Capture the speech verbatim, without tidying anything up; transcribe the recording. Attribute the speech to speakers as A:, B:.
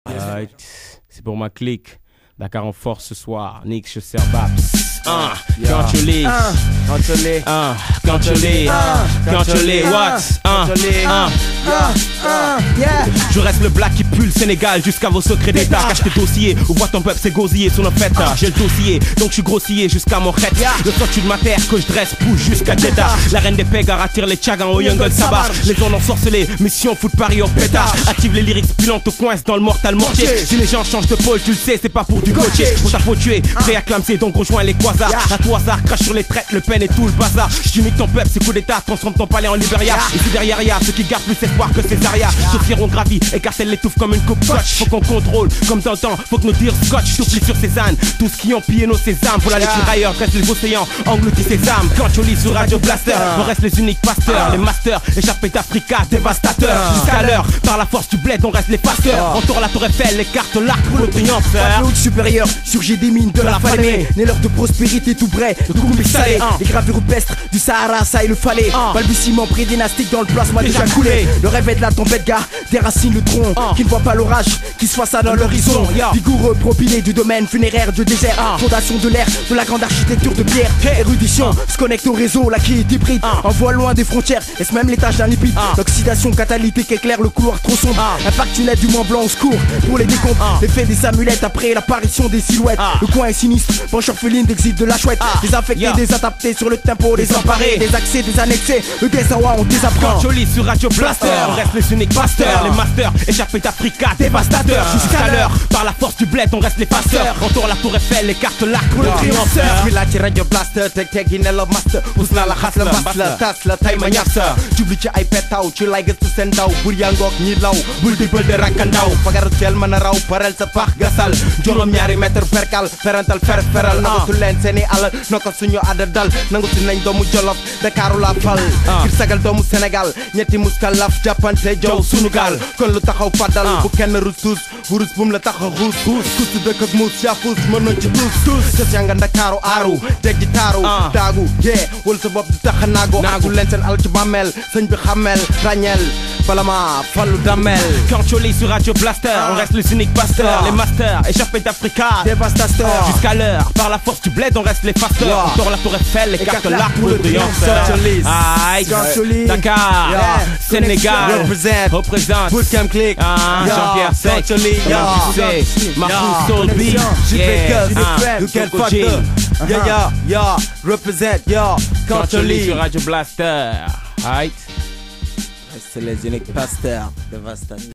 A: Alright. C'est pour ma clique. Dakar en force ce soir. Nick, je sers Babs. Un, quand tu lis.
B: Quand tu lis.
A: Un, quand tu lis. Quand tu lis. What? Un, un. Je reste le black qui pue le Sénégal jusqu'à vos secrets d'état. Cache tes dossiers, ou vois ton peuple c'est gosillé sur nos fêtes. J'ai le dossier, donc je suis grossier jusqu'à mon rête. Le statut de ma terre que je dresse pousse jusqu'à Jeddah. La reine des Pégas attire les Tchagans au Jungle Sabah. Les ondes ensorcelées, mission foot Paris au pétard. Active les lyrics pilantes au coin dans le mortal mortier. Si les gens changent de pôle, tu le sais, c'est pas pour du coaché. Pour ta faute tuer, prêt à clamser, donc rejoins les quasars. À tout hasard, crache sur les traites, le pen et tout le bazar. J'imite ton peuple, c'est coup d'état, transforme ton palais en Libéria. Ici derrière y'a ceux qui gardent plus espoir que Césaria. Ceux ont gravi, écartèle l'étouffe comme une coupe scotch. Faut qu'on contrôle, comme dans le temps, faut que nos dires scotch soufflent sur ces ânes. Tous qui ont pillé nos sésames, pour la les tirailleurs, dresse les océans, engloutis ces âmes. Quand tu lis sur Radio Blaster, on reste les uniques pasteurs. Les masters, échappés d'Africa, dévastateurs. Jusqu'à l'heure, par la force du bled, on reste les pasteurs. Entoure la tour Eiffel, écarte l'arc pour le triompheur.
B: Le haut supérieur, surgit des mines de la Falémé. Né l'heure de prospérité tout près, le coup salé. Les gravures rupestres du Sahara, ça il le fallait. Balbutiement pré-dynastique dans le plasma déjà coulé. Le rêve est de la tempête, gars, déracine le tronc. Qui ne voit pas l'orage, qui se façade dans l'horizon. Vigoureux, propylé du domaine funéraire du désert. Fondation de l'air, de la grande architecture de pierre. Érudition, se connecte au réseau, là qui est hybride. Envoie loin des frontières, est-ce même l'étage d'un lipide. L'oxydation catalytique éclaire le couloir trop sombre. Impact une aide du Mont Blanc au secours pour les décombres. L'effet des amulettes après l'apparition des silhouettes. Le coin est sinistre, penche orpheline d'exil de la chouette. Désaffectés, désadaptés sur le tempo, désemparés. Des accès, des annexés, le désarroi on désapprend.
A: Joli sur Radio Blaster, on reste les uniques pasteurs. Les masters, échappés d'Africa, dévastateurs. Jusqu'à l'heure, par la force du bled, on reste les pasteurs. Entoure la tour Eiffel, écarte l'arc pour le triompheur.
C: Village Radio Blaster, teg tegi ne la master. Pus na la xas la mbas la tas la tay ma ñax sa. Jublu ci ay petaw ci lay gëstu seen daw. Bur yaa ngoog ñi law, bul di bël de rakkandaw. Fagar teel mën a raw, parel sa pax gasal. Juróom ñaari mètre perkal, ferantal fer feral. Nangatu leen seeni alal, nako suñu ada dal. Nangatu nañ doomu Jolof, Dakaru la fal. Ngir sagal doomu Sénégal, ñetti muskalaf jàppante jow sunu gaal. Kon lu taxaw fadal, bu kenn rus tuus. Wurus bum la tax a xuus xuus. Kustu dëkk ak muus yaa fuus, mën nañ ci tuus tuus. Sës yaa nga Dakaru aaru, teg ji taaru. Daagu, yee, wul sa bopp di tax a naago. Naagu leen seen al ci bàmmeel, sëñ bi xàmmeel, ràññeel. Balama, fallu damel.
A: Quand tu lis sur Radio Blaster, on reste les uniques pasteurs. Les masters, échappés d'Africa,
B: dévastateurs.
A: Jusqu'à l'heure, par la force du bled, on reste les pasteurs. Entoure la tour Eiffel, écarte l'arc pour le triompheur. Aïe, Dakar, Sénégal,
C: represent,
A: représente
C: Bootcamp Click,
A: Jean-Pierre Sec, Marcus Solby,
C: you can fuck the, yeah, yeah, yeah, represent, yeah,
A: quand tu lis sur Radio Blaster. Aïe.
C: C'est les uniques pasteurs dévastateurs.